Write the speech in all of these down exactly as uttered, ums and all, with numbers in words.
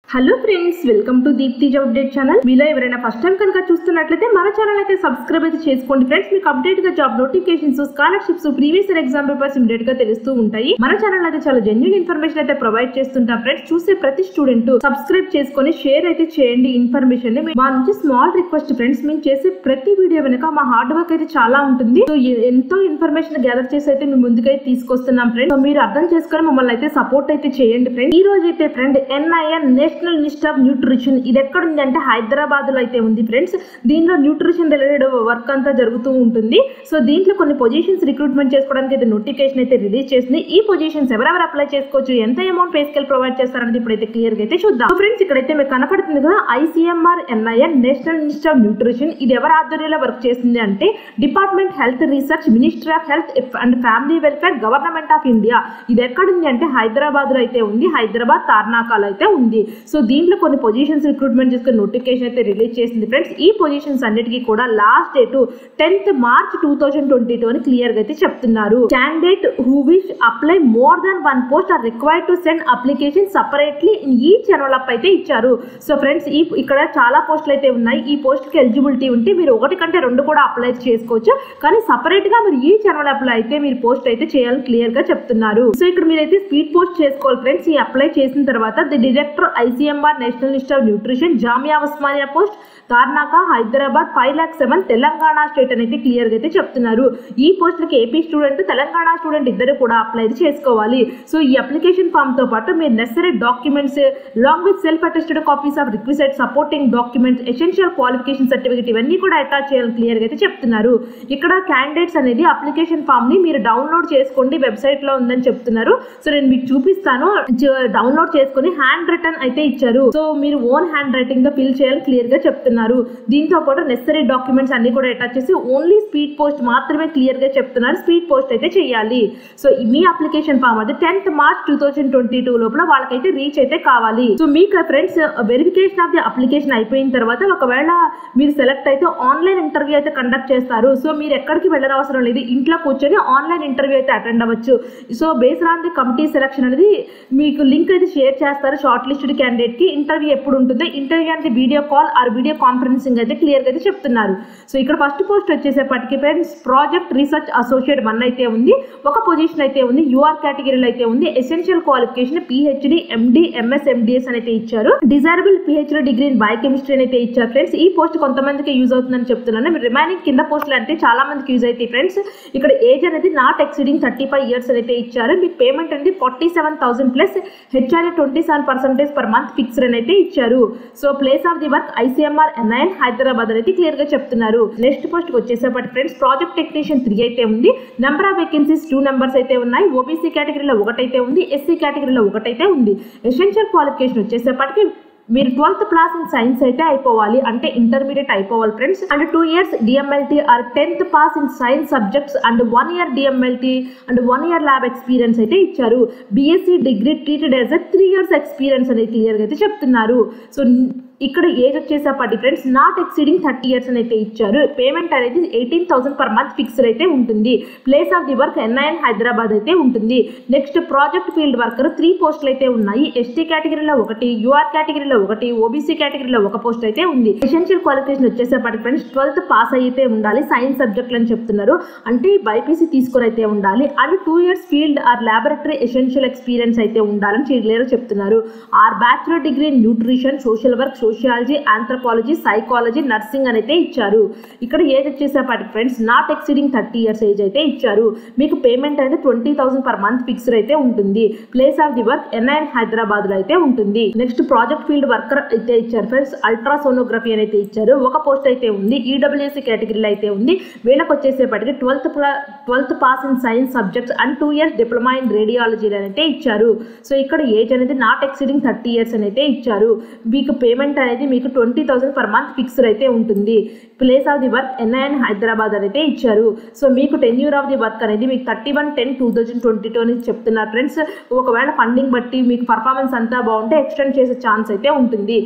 Hello friends, welcome to Deepti job update channel. మీలో ఎవరైనా first time కనుక చూస్తున్నట్లయితే మన ఛానల్ అయితే సబ్స్క్రైబ్ అయితే చేసుకోండి ఫ్రెండ్స్. మీకు అప్డేట్ గా job notifications, scholarships, previous year exam papers immediate గా తెలుస్తూ ఉంటాయి. మన ఛానల్ అయితే చాలా జెన్యూన్ ఇన్ఫర్మేషన్ అయితే ప్రొవైడ్ చేస్తుంటాం ఫ్రెండ్స్. చూసే ప్రతి స్టూడెంట్ సబ్స్క్రైబ్ చేసుకొని షేర్ అయితే చేయండి ఇన్ఫర్మేషన్ ని. మా నుంచి స్మాల్ రిక్వెస్ట్ ఫ్రెండ్స్, మేము చేసే ప్రతి వీడియో వెనుక మా హార్డ్ వర్క్ అయితే చాలా ఉంటుంది. సో ఎంతో ఇన్ఫర్మేషన్ గ్యాదర్ చేసి అయితే మేము ముందుకైతే తీసుకొస్తున్నాం ఫ్రెండ్స్. సో మీరు అర్థం చేసుకొని మమ్మల్ని అయితే సపోర్ట్ అయితే చేయండి ఫ్రెండ్స్. ఈ రోజు అయితే friend NIN national institute of nutrition, ఇది ఎక్కడ ఉంది అంటే హైదరాబాద్ లో అయితే ఉంది ఫ్రెండ్స్. దీనిలో న్యూట్రిషన్ రిలేటెడ్ వర్క్ అంతా జరుగుతూ ఉంటుంది. సో దీంట్లో కొన్ని పొజిషన్స్ రిక్రూట్మెంట్ చేసుకోవడానికి అయితే నోటిఫికేషన్ అయితే రిలీజ్ చేసింది. ఈ పొజిషన్స్ ఎవరెవరు అప్లై చేసుకోవచ్చు, ఎంత అమౌంట్ పే స్కేల్ ప్రొవైడ్ చేస్తారనేది ఇప్పుడైతే క్లియర్ గా అయితే చూద్దాం. ఫ్రెండ్స్ ఇక్కడైతే మీకు కనపడుతుంది కదా, ICMR NIN national institute of nutrition. ఇది ఎవరి ఆధ్వర్యంలో వర్క్ చేస్తుంది అంటే department health research, ministry of health and family welfare, government of India. ఇది ఎక్కడ ఉంది అంటే హైదరాబాద్ లో అయితే ఉంది. హైదరాబాద్ తార్నాకాలో అయితే ఉంది. సో దీంట్లో కొన్ని పొజిషన్స్ రిక్రూట్మెంట్ చేసుకుని నోటిఫికేషన్ అయితే రిలీజ్ చేసింది ఫ్రెండ్స్. ఈ పొజిషన్స్ అన్నిటికీ కూడా last date tenth March two thousand twenty two అని క్లియర్ గా అయితే చెప్తున్నారు. Candidate who wish apply more than one post are required to send application separately in ఈ ఎన్వలప్ అయితే ఇచ్చారు. సో ఫ్రెండ్స్ ఈ ఇక్కడ చాలా పోస్టులు అయితే ఉన్నాయి. ఈ పోస్ట్ కి ఎలిజిబిలిటీ ఉంటే మీరు ఒకటి కంటే రెండు కూడా అప్లై చేసుకోవచ్చు. కానీ సపరేట్ గా మీరు ఈ ఎన్వలప్ లో అయితే మీరు పోస్ట్ అయితే చేయాలని క్లియర్ గా చెప్తున్నారు. సో ఇక్కడ మీరైతే స్పీడ్ పోస్ట్ చేసుకోవాలి ఫ్రెండ్స్. ఈ అప్లై చేసిన తర్వాత the director ICMR national institute of nutrition, Jamia Osmania post, Tarnaka, Hyderabad five lakh seven Telangana state అనేది క్లియర్ గా అయితే చెప్తున్నారు. ఈ పోస్టులకి ఏపీ స్టూడెంట్, తెలంగాణ స్టూడెంట్ ఇద్దరు కూడా అప్లై చేసుకోవాలి. సో ఈ అప్లికేషన్ ఫామ్ తో పాటు మీరు necessary documents long with self attested copies of requisite supporting documents, essential qualification certificate ఇవన్నీ కూడా అటాచ్ చేయాలని క్లియర్ గా అయితే చెప్తున్నారు. ఇక్కడ క్యాండిడేట్స్ అనేది అప్లికేషన్ ఫామ్ ని మీరు డౌన్లోడ్ చేసుకోండి, వెబ్సైట్ లో ఉందని చెప్తున్నారు. సో నేను మీకు చూపిస్తాను. డౌన్లోడ్ చేసుకుని హ్యాండ్ రిటర్న్ అయితే ఇచ్చారు. సో మీరు ఓన్ హ్యాండ్ రైటింగ్ తో ఫిల్ చేయాలని క్లియర్ గా చెప్తున్నారు. దీంతో పాటు నెసరీ డాక్యుమెంట్స్ అన్ని కూడా అటాచ్ చేసి ఓన్లీ స్పీడ్ పోస్ట్ మాత్రమే క్లియర్ గా చెప్తున్నారు. స్పీడ్ పోస్ట్ అయితే చేయాలి. సో మీ అప్లికేషన్ ఫామ్ అది tenth March two thousand twenty two లోపల వాళ్ళకైతే రీచ్ అయితే కావాలి. సో మీకు friends verification of the application అయిపోయిన తర్వాత ఒకవేళ మీరు సెలెక్ట్ అయితే ఆన్లైన్ ఇంటర్వ్యూ అయితే కండక్ట్ చేస్తారు. సో మీరు ఎక్కడికి వెళ్ళిన అవసరం లేదు, ఇంట్లో కూర్చొని ఆన్లైన్ ఇంటర్వ్యూ అయితే అటెండ్ అవ్వచ్చు. So based on the committee selection అనేది మీకు లింక్ అయితే షేర్ చేస్తారు. షార్ట్ లిస్టెడ్ క్యాండిడేట్ కి ఇంటర్వ్యూ ఎప్పుడు ఉంటుందో, ఇంటర్వ్యూ అంటే video call or video conferencing అయితే క్లియర్ గా అయితే చెప్తున్నారు. సో ఇక్కడ ఫస్ట్ పోస్ట్ వచ్చేసేపటికి friends project research associate one అయితే ఉంది. ఒక పొజిషన్ అయితే ఉంది. యూఆర్ కేటగిరీలో అయితే ఉంది. Essential qualification PhD, MD, MS, MDS అని అయితే ఇచ్చారు. Desirable PhD degree in biochemistry అని అయితే ఇచ్చారు ఫ్రెండ్స్. ఈ పోస్ట్ కొంతమందికి యూజ్ అవుతుందని చెప్తున్నాను. రిమైనింగ్ కింద పోస్టులు అంటే చాలా మందికి యూజ్ అవుతాయి ఫ్రెండ్స్. ఇక్కడ ఏజ్ అనేది not exceeding thirty five years అయితే ఇచ్చారు. మీకు పేమెంట్ అనేది forty seven thousand plus HRA twenty seven percentage per month fixed అని అయితే ఇచ్చారు. So place of the work ICMR NIN Hyderabad అయితే క్లియర్ గా చెప్తున్నారు. నెక్స్ట్ పోస్ట్ వచ్చేసేపటి ఫ్రెండ్స్ ప్రాజెక్ట్ టెక్నీషియన్ త్రీ అయితే ఉంది. Number of vacancies two numbers అయితే ఉన్నాయి. ఓబీసీ కేటగిరీలో ఒకటైతే ఉంది. ఎస్సీ కేటగిరీలో ఒకటైతే ఉంది. ఎసెన్షియల్ క్వాలిఫికేషన్ వచ్చేసేపటికి మీరు ట్వెల్త్ క్లాస్ ఇన్ సైన్స్ అయితే అయిపోవాలి, అంటే ఇంటర్మీడియట్ అయిపోవాలి friends. And two years DMLT or tenth pass in science subjects and one year DMLT and one year lab experience అయితే ఇచ్చారు. BSc degree treated as a three years experience అనేది క్లియర్గా అయితే చెప్తున్నారు. సో ఇక్కడ ఏజ్ వచ్చేసేపటి friends not exceeding thirty years అని అయితే ఇచ్చారు. పేమెంట్ అనేది eighteen thousand per month fixed అయితే ఉంటుంది. Place of the work NIN Hyderabad అయితే ఉంటుంది. Next project field worker three పోస్టులు అయితే ఉన్నాయి. ఎస్టీ కేటగిరీలో ఒకటి, యూఆర్ కేటగిరీలో ఒకటి, ఓబీసీ కేటగిరీలో ఒక పోస్ట్ అయితే ఉంది. ఎసెన్షియల్ క్వాలిఫికేషన్ వచ్చేసేపటి ఫ్రెండ్స్ ట్వెల్త్ పాస్ అయితే ఉండాలి. సైన్స్ సబ్జెక్టులు అని చెప్తున్నారు, అంటే బైపీసీ తీసుకొని అయితే ఉండాలి. And two years field or laboratory essential experience అయితే ఉండాలని క్లియర్ చెప్తున్నారు. Or bachelor degree in nutrition, social work, sociology, anthropology, psychology, nursing అని అయితే ఇచ్చారు. ఇక్కడ ఏజ్ వచ్చేసేపటికి friends not exceeding thirty years age అయితే ఇచ్చారు. మీకు పేమెంట్ అనేది twenty thousand per month fixed అయితే ఉంటుంది. Place of the work NIN Hyderabad లో అయితే ఉంటుంది. నెక్స్ట్ ప్రాజెక్ట్ ఫీల్డ్ వర్కర్ అయితే ఇచ్చారు ఫ్రెండ్స్. అల్ట్రాసోనోగ్రఫీ అని అయితే ఇచ్చారు. ఒక పోస్ట్ అయితే ఉంది. ఈడబ్ల్యూఎస్సీ కేటగిరీలో అయితే ఉంది. వీళ్ళకి వచ్చేసేపటికి twelfth twelfth pass in science subjects and two years diploma in radiology అని అయితే ఇచ్చారు. సో ఇక్కడ ఏజ్ అనేది నాట్ ఎక్సీడింగ్ థర్టీ ఇయర్స్ అని అయితే ఇచ్చారు. మీకు పేమెంట్ అనేది మీకు twenty thousand per month fixed అయితే ఉంటుంది. Place of the work NIN Hyderabad అయితే ఇచ్చారు. సో మీకు టెన్యూర్ ఆఫ్ ది వర్క్ అనేది మీకు thirty one ten two thousand twenty two అని చెప్తున్నారు ఫ్రెండ్స్. ఒకవేళ ఫండింగ్ బట్టి మీకు పర్ఫార్మెన్స్ అంతా బాగుంటే ఎక్స్టెండ్ చేసే ఛాన్స్ అయితే ఉంటుంది.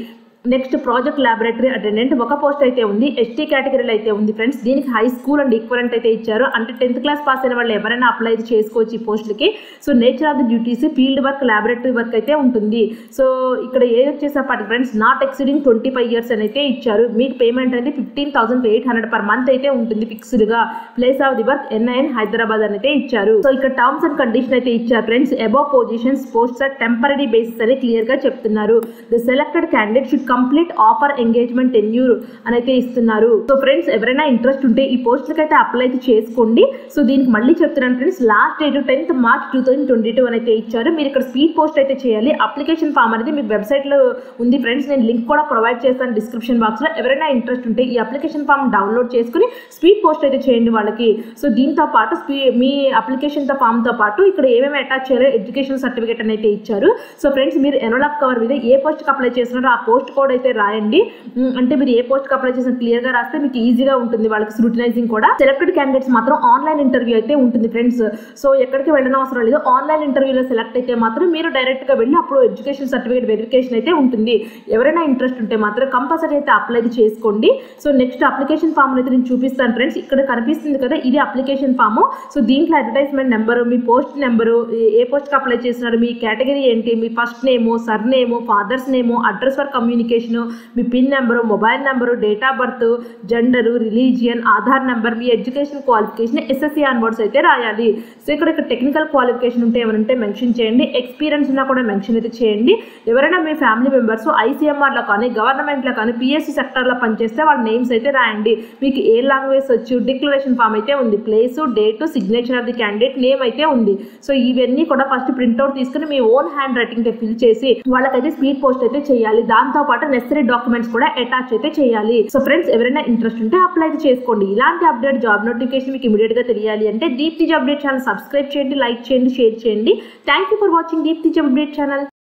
నెక్స్ట్ ప్రాజెక్ట్ ల్యాబొరేటరీ అటెండెంట్ ఒక పోస్ట్ అయితే ఉంది, ఎస్టీ కేటగిరీలో అయితే ఉంది ఫ్రెండ్స్. దీనికి హై స్కూల్ అండ్ ఈక్వలెంట్ అయితే ఇచ్చారు, అంటే టెన్త్ క్లాస్ పాస్ అయిన వాళ్ళు ఎవరైనా అప్లై చేసుకోవచ్చు ఈ పోస్టులకి. So nature of the duties field work, laboratory work అయితే ఉంటుంది. సో ఇక్కడ ఏజ్ వచ్చేసప్పటికి friends not exceeding twenty five years అని అయితే ఇచ్చారు. మీకు పేమెంట్ అనేది fifteen thousand eight hundred per month అయితే ఉంటుంది ఫిక్స్డ్ గా. Place of the work NIN Hyderabad అని అయితే ఇచ్చారు. సో ఇక్కడ టర్మ్స్ అండ్ కండిషన్ అయితే ఇచ్చారు friends. Above positions posts are temporary basis అని క్లియర్ గా చెప్తున్నారు. The selected candidate should complete offer engagement tenure అని అయితే ఇస్తున్నారు. సో ఫ్రెండ్స్ ఎవరైనా ఇంట్రెస్ట్ ఉంటే ఈ పోస్టులకి అయితే అప్లై అయితే చేసుకోండి. సో దీనికి మళ్ళీ చెప్తున్నాను friends, last date tenth March two thousand twenty two అని అయితే ఇచ్చారు. మీరు ఇక్కడ స్పీడ్ పోస్ట్ అయితే చేయాలి. అప్లికేషన్ ఫామ్ అనేది మీ వెబ్సైట్ లో ఉంది ఫ్రెండ్స్, నేను లింక్ కూడా ప్రొవైడ్ చేస్తాను డిస్క్రిప్షన్ బాక్స్ లో. ఎవరైనా ఇంట్రెస్ట్ ఉంటే ఈ అప్లికేషన్ ఫామ్ డౌన్లోడ్ చేసుకుని స్పీడ్ పోస్ట్ అయితే చేయండి వాళ్ళకి. సో దీంతో పాటు మీ అప్లికేషన్ తో ఫామ్ తో పాటు ఇక్కడ ఏమేమి అటాచ్ చేయాలో ఎడ్యుకేషన్ సర్టిఫికేట్ అని అయితే ఇచ్చారు. సో ఫ్రెండ్స్ మీరు ఎన్రోల్ కవర్ మీద ఏ పోస్ట్ కి అప్లై చేస్తున్నారో ఆ పోస్ట్ కోడ్ అయితే రాయండి. అంటే మీరు ఏ పోస్ట్ కి అప్లై చేసిన క్లియర్ గా రాస్తే మీకు ఈజీగా ఉంటుంది వాళ్ళకి స్క్రూటినైజింగ్ కూడా. సెలెక్టెడ్ క్యాండిడేట్స్ మాత్రం ఆన్లైన్ ఇంటర్వ్యూ అయితే ఉంటుంది ఫ్రెండ్స్. సో ఎక్కడికి వెళ్ళిన అవసరం లేదు, ఆన్లైన్ ఇంటర్వ్యూలో సెలెక్ట్ అయితే మాత్రం మీరు డైరెక్ట్ గా వెళ్ళి అప్పుడు ఎడ్యుకేషన్ సర్టిఫికేట్ వెరిఫికేషన్ అయితే ఉంటుంది. ఎవరైనా ఇంట్రెస్ట్ ఉంటే మాత్రం కంపల్సరీ అయితే అప్లై చేసుకోండి. సో నెక్స్ట్ అప్లికేషన్ ఫామ్ అయితే నేను చూపిస్తాను ఫ్రెండ్స్. ఇక్కడ కనిపిస్తుంది కదా ఇది అప్లికేషన్ ఫామ్. సో దీంట్లో అడ్వర్టైజ్మెంట్ నెంబరు, మీ పోస్ట్ నెంబరు, ఏ పోస్ట్ కి అప్లై చేస్తున్నారు, మీ కేటగిరీ ఏంటి, మీ first name, surname, father's name, address for communication, మీ pin number, mobile number, date of birth, gender, religion, Aadhaar number, మీ ఎడ్యుకేషన్ క్వాలిఫికేషన్, ఎస్ఎస్సి ఆన్వర్డ్స్ అయితే రాయాలి. సో ఇక్కడ ఇక్కడ టెక్నికల్ క్వాలిఫికేషన్ ఉంటే ఏమంటే మెన్షన్ చేయండి, ఎక్స్పీరియన్స్ ఉన్నా కూడా మెన్షన్ అయితే చేయండి. ఎవరైనా మీ ఫ్యామిలీ మెంబర్స్ ఐసీఎంఆర్లో కానీ గవర్నమెంట్లో కానీ పిఎస్సి సెక్టర్లో పనిచేస్తే వాళ్ళ నేమ్స్ అయితే రాయండి. మీకు ఏ లాంగ్వేజ్ వచ్చు, డిక్లరేషన్ ఫామ్ అయితే ఉంది, place, date, signature of the candidate name అయితే ఉంది. సో ఇవన్నీ కూడా ఫస్ట్ ప్రింట్అవుట్ తీసుకుని మీ ఓన్ హ్యాండ్ రైటింగ్ ఫిల్ చేసి వాళ్ళకైతే స్పీడ్ పోస్ట్ అయితే చేయాలి. దాంతో పాటు నెసరీ డాక్యుమెంట్స్ కూడా అటాచ్ అయితే చేయాలి. సో ఫ్రెండ్స్ ఎవరైనా ఇంట్రెస్ట్ ఉంటే అప్లై అయితే చేసుకోండి. ఇలాంటి అప్డేట్ జాబ్ నోటిఫికేషన్ మీకు ఇమీడియట్ గా తెలియాలి అంటే Deepthi job update channel subscribe చేయండి, లైక్ చేయండి, షేర్ చేయండి. Thank you for watching Deepthi job update channel.